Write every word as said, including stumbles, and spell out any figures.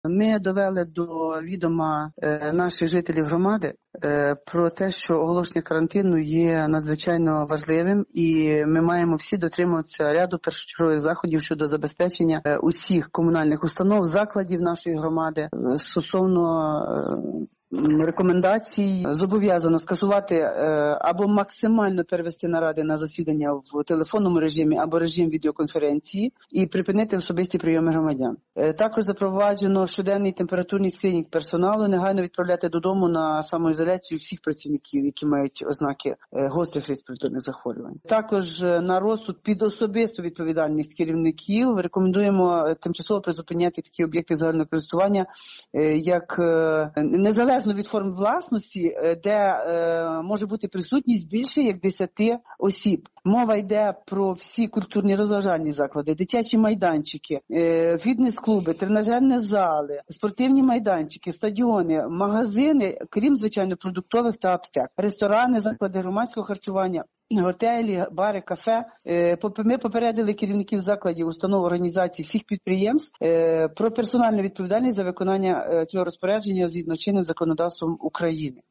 Ми довели до відома наших жителів громади про те, що оголошення карантину є надзвичайно важливим, і ми маємо всі дотримуватися ряду першочергових заходів щодо забезпечення усіх комунальних установ, закладів нашої громади стосовно рекомендацій. Зобов'язано скасувати або максимально перевести наради на засідання в телефонному режимі або режим відеоконференції і припинити особисті прийоми громадян. Також запроваджено щоденний температурний скринінг персоналу, негайно відправляти додому на самоізоляцію всіх працівників, які мають ознаки гострих респіраторних захворювань. Також на розсуд під особисту відповідальність керівників рекомендуємо тимчасово призупиняти такі об'єкти загального користування, як незалежно від форм власності, де е, може бути присутність більше як десяти осіб. Мова йде про всі культурні розважальні заклади, дитячі майданчики, е, фітнес-клуби, тренажерні зали, спортивні майданчики, стадіони, магазини, крім, звичайно, продуктових та аптек, ресторани, заклади громадського харчування, готелі, бари, кафе. Ми попередили керівників закладів, установ, організацій, всіх підприємств про персональну відповідальність за виконання цього розпорядження згідно чинним законодавством України.